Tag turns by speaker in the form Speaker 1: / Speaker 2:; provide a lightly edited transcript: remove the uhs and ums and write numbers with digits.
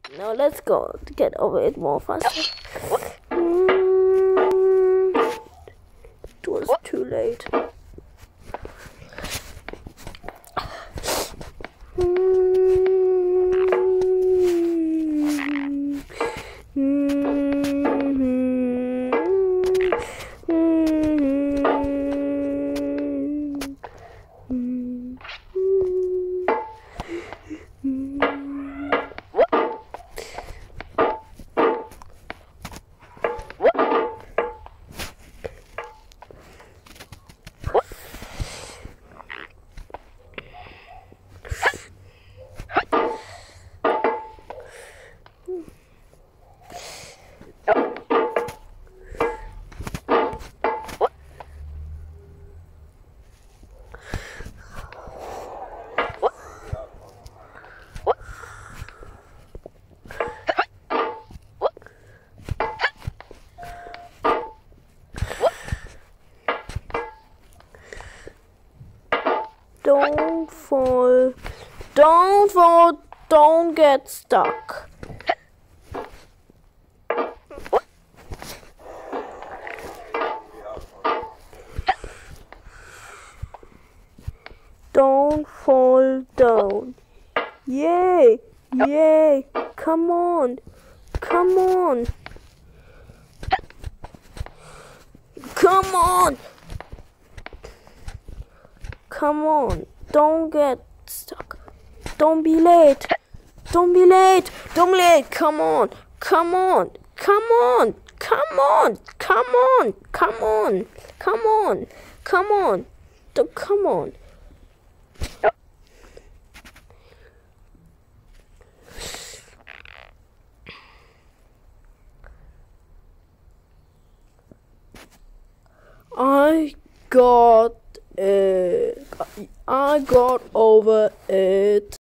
Speaker 1: Now let's go to get over it more faster. It was too late. Don't fall. Don't fall. Don't get stuck. Don't fall down. Yay! Yay! Come on! Come on! Come on! Come on! Don't get stuck. Don't be late. Don't be late. Don't be late. Come on. Come on. Come on. Come on. Come on. Come on. Come on. Come on. Come on. I got over it.